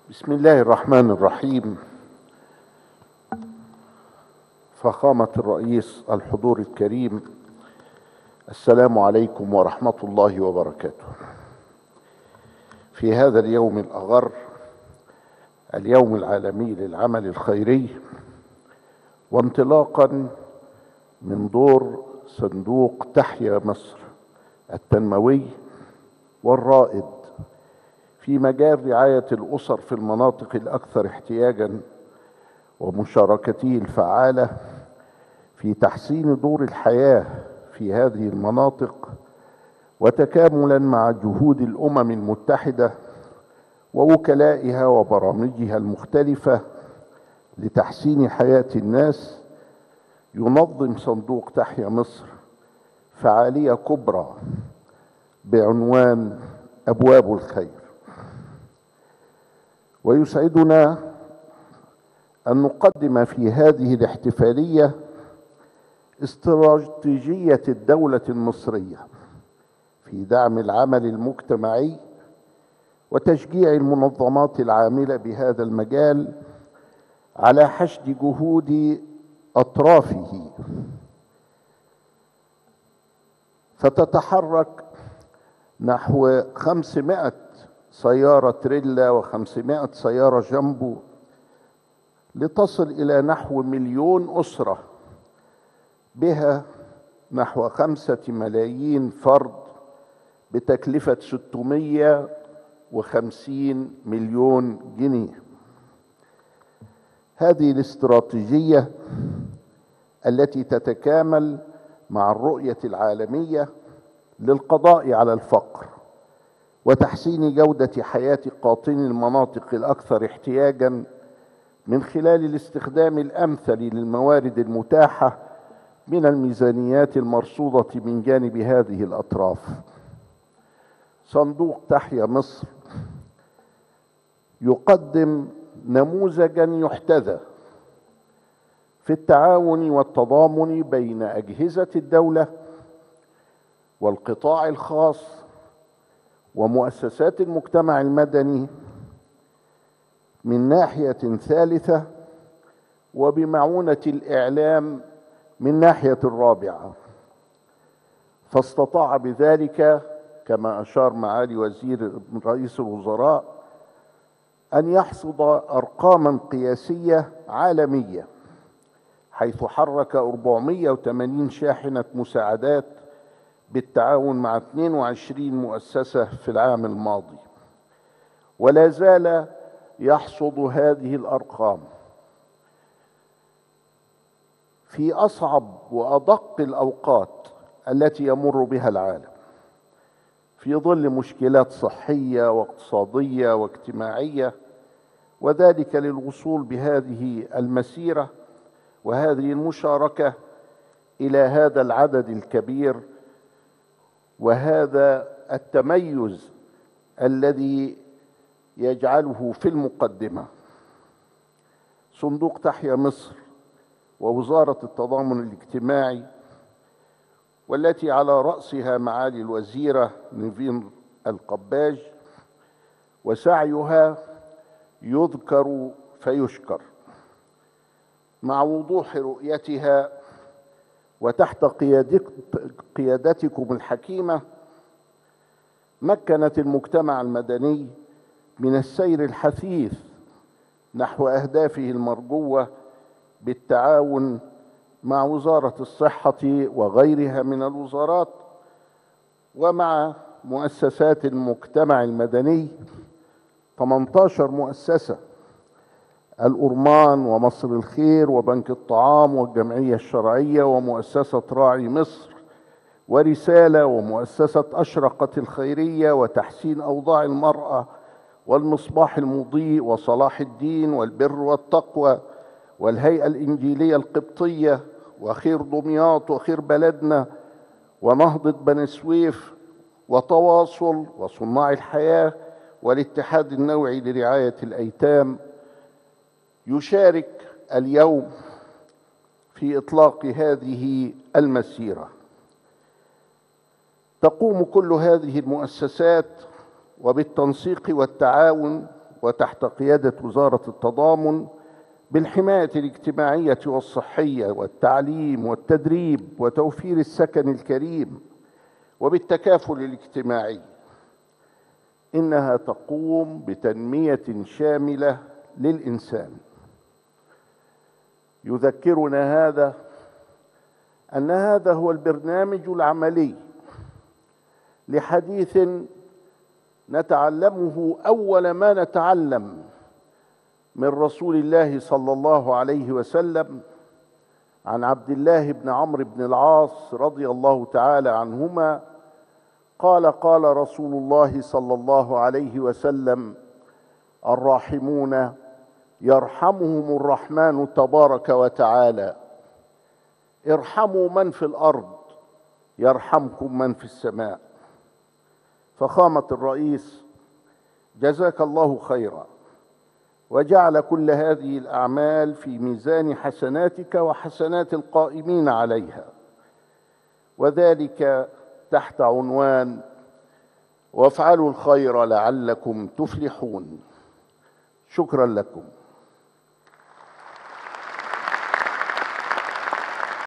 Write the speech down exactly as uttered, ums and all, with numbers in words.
بسم الله الرحمن الرحيم. فخامة الرئيس، الحضور الكريم، السلام عليكم ورحمة الله وبركاته. في هذا اليوم الأغر، اليوم العالمي للعمل الخيري، وانطلاقا من دور صندوق تحيا مصر التنموي والرائد في مجال رعاية الأسر في المناطق الأكثر احتياجا ومشاركته الفعالة في تحسين دور الحياة في هذه المناطق، وتكاملا مع جهود الأمم المتحدة ووكلائها وبرامجها المختلفة لتحسين حياة الناس، ينظم صندوق تحيا مصر فعالية كبرى بعنوان أبواب الخير. ويسعدنا أن نقدم في هذه الاحتفالية استراتيجية الدولة المصرية في دعم العمل المجتمعي وتشجيع المنظمات العاملة بهذا المجال على حشد جهود أطرافه، فتتحرك نحو خمسمائة سيارة تريلا وخمسمائة سيارة جامبو لتصل إلى نحو مليون أسرة، بها نحو خمسة ملايين فرد بتكلفة ستمائة وخمسين مليون جنيه. هذه الاستراتيجية التي تتكامل مع الرؤية العالمية للقضاء على الفقر وتحسين جودة حياة قاطني المناطق الأكثر احتياجاً من خلال الاستخدام الأمثل للموارد المتاحة من الميزانيات المرصودة من جانب هذه الأطراف. صندوق تحيا مصر يقدم نموذجاً يحتذى في التعاون والتضامن بين أجهزة الدولة والقطاع الخاص ومؤسسات المجتمع المدني من ناحية ثالثة، وبمعونة الإعلام من ناحية رابعة، فاستطاع بذلك كما أشار معالي وزير رئيس الوزراء أن يحصد أرقاما قياسية عالمية، حيث حرك أربعمائة وثمانين شاحنة مساعدات بالتعاون مع اثنين وعشرين مؤسسة في العام الماضي، ولا زال يحصد هذه الأرقام في أصعب وأدق الأوقات التي يمر بها العالم، في ظل مشكلات صحية واقتصادية واجتماعية، وذلك للوصول بهذه المسيرة وهذه المشاركة إلى هذا العدد الكبير وهذا التميز الذي يجعله في المقدمة. صندوق تحيا مصر ووزارة التضامن الاجتماعي، والتي على رأسها معالي الوزيرة نيفين القباج، وسعيها يذكر فيشكر، مع وضوح رؤيتها وتحت قيادتكم الحكيمة، مكنت المجتمع المدني من السير الحثيث نحو أهدافه المرجوة بالتعاون مع وزارة الصحة وغيرها من الوزارات ومع مؤسسات المجتمع المدني، ثمانية عشر مؤسسة: الأورمان ومصر الخير وبنك الطعام والجمعية الشرعية ومؤسسة راعي مصر ورسالة ومؤسسة أشرقت الخيرية وتحسين أوضاع المرأة والمصباح المضيء وصلاح الدين والبر والتقوى والهيئة الإنجيلية القبطية وخير دمياط وخير بلدنا ونهضة بني سويف وتواصل وصناع الحياة والاتحاد النوعي لرعاية الأيتام. يشارك اليوم في إطلاق هذه المسيرة. تقوم كل هذه المؤسسات وبالتنسيق والتعاون وتحت قيادة وزارة التضامن بالحماية الاجتماعية والصحية والتعليم والتدريب وتوفير السكن الكريم وبالتكافل الاجتماعي. إنها تقوم بتنمية شاملة للإنسان. يذكرنا هذا أن هذا هو البرنامج العملي لحديث نتعلمه أول ما نتعلم من رسول الله صلى الله عليه وسلم عن عبد الله بن عمرو بن العاص رضي الله تعالى عنهما قال: قال رسول الله صلى الله عليه وسلم: الراحمون يرحمهم الرحمن تبارك وتعالى، ارحموا من في الأرض يرحمكم من في السماء. فخامة الرئيس، جزاك الله خيرا، وجعل كل هذه الأعمال في ميزان حسناتك وحسنات القائمين عليها، وذلك تحت عنوان: وافعلوا الخير لعلكم تفلحون. شكرا لكم.